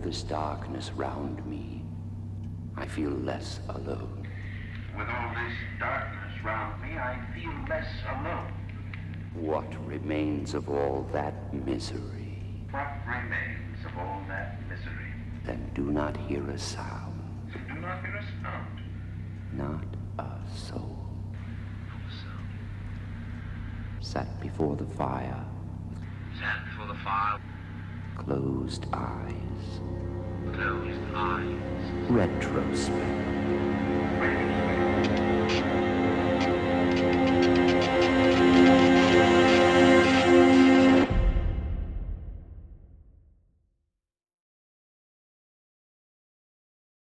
this darkness round me, I feel less alone. With all this darkness round me, I feel less alone. What remains of all that misery? What remains of all that misery? Then do not hear a sound. So do not hear a sound. Not a soul. Sat before the fire. Sat before the fire. Closed eyes. Closed eyes. Retrospect.